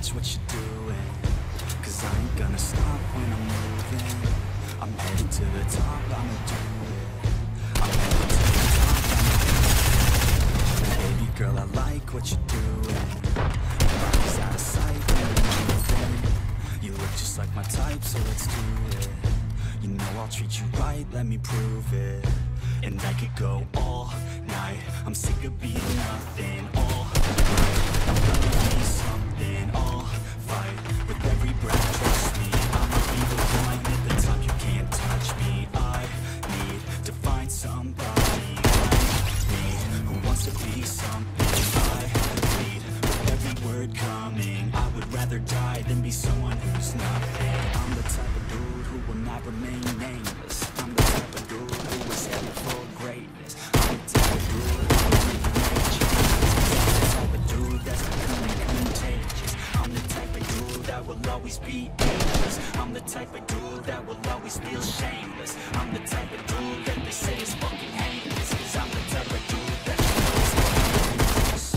watch what you're doing, cause I ain't gonna stop when I'm moving. I'm headed to the top, I'ma do it. I'm headed to the top, I'ma do it. Baby girl, I like what you're doing. Your body's out of sight when you're moving. You look just like my type, so let's do it. You know I'll treat you right, let me prove it. And I could go all night, I'm sick of being nothing. All right, I'm gonna be something. I'll fight with every breath, trust me. I'ma be the one at the top, you can't touch me. I need to find somebody like me, who wants to be something. I lead with every word coming. I would rather die than be someone who's nothing. I'm the type of dude who will not remain nameless. I'm the type of dude who is headed for greatness. I'm the type of dude who will really make changes. I'm the type of dude that's becoming contagious. I'm the type of dude that will always be ageless. I'm the type of dude that will always feel shameless. I'm the type of dude that they say is fucking heinous, cause I'm the type of dude that knows dangerous.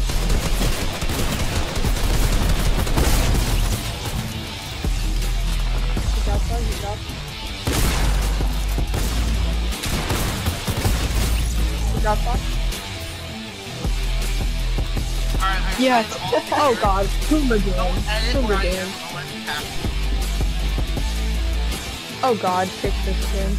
Drop off? Alright, Yeah. Oh god. Boomer game. Oh god, fix this game.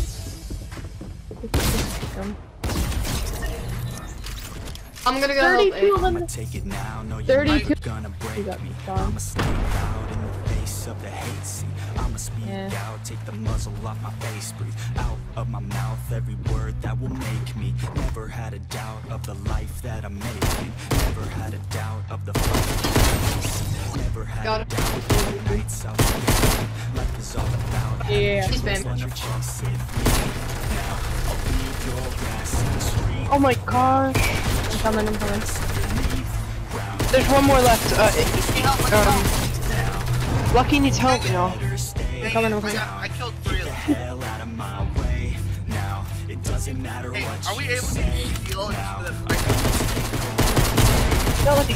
I'm gonna go help 32 of I'ma them. take it now, no, you're 32. not gonna break me. I'ma stand out in the face of the hate. See, I'ma speak out, take the muzzle off my face, breathe out of my mouth every word that will make me. Never had a doubt of the life that I'm making. Never had a doubt of the fight. Never had a doubt of the nights I was living. Life is all about She's been. Now I'll leave your ass in the street. Oh my gosh. I'm coming. There's one more left. Lucky needs help, you know. I'm coming. I killed 3 of them. Hell out of my way. Now it doesn't matter Hey, what are we you able to say. heal for the No, Lucky.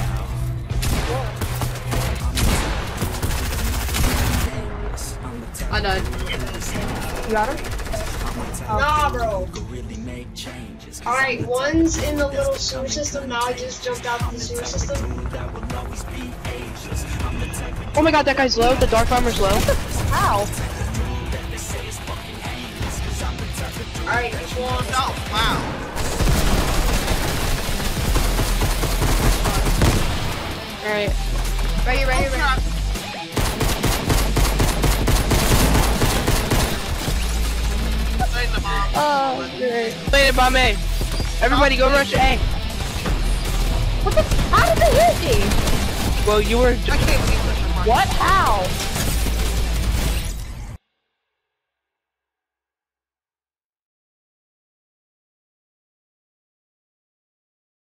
I died. You got him? Nah, bro. Really make changes. Alright, one's in the little sewer system. Now I just jumped out the sewer system. Oh my god, that guy's low. The dark armor's low. How? Alright, there's one. Oh, wow. Alright. Right here. Oh, great. Landed bomb A. Everybody go rush A. What the? How did they hit me? Well, you were. I can't see this. What? How?